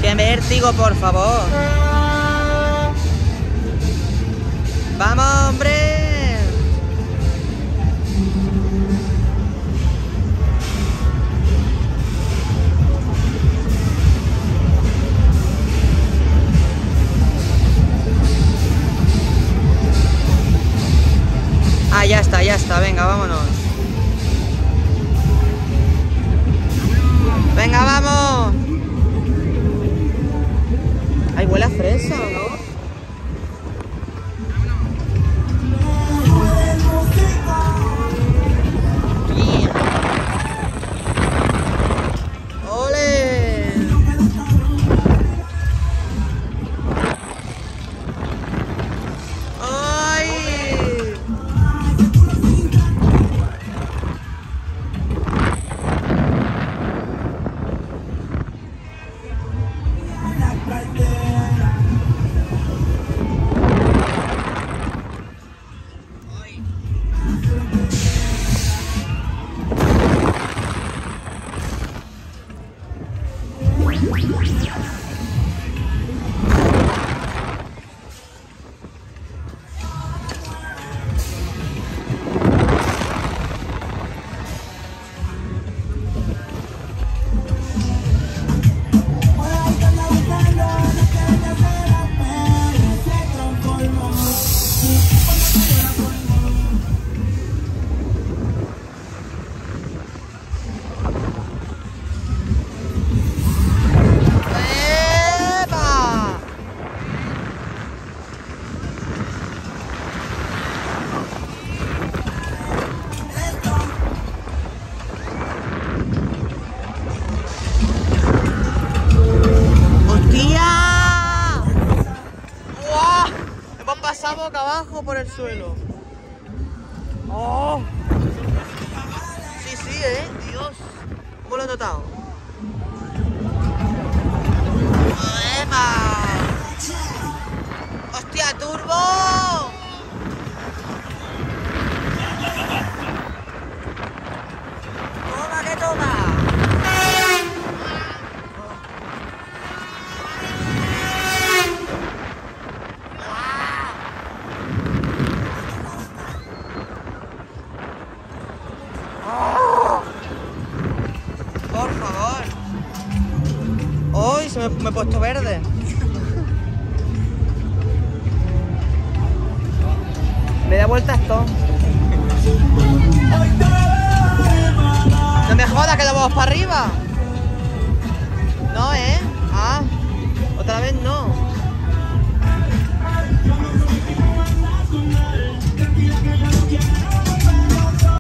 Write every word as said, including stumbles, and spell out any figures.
¡Qué vértigo, por favor! ¡Vamos, hombre! Ah, ya está, ya está. Venga, vámonos. Venga, vamos. Ay, huele a fresa, ¿no? Yeah. ¡Ole! ¡Ay! Boca abajo por el suelo. ¡Oh! Sí, sí, ¿eh? Dios. ¿Cómo lo he notado? ¡Ema! ¡Hostia, turbo! ¡Toma, que toma! Por favor. ¡Uy! Se me, me he puesto verde. Me da vuelta esto. No me jodas que lo vamos para arriba. No, ¿eh? Ah, otra vez no.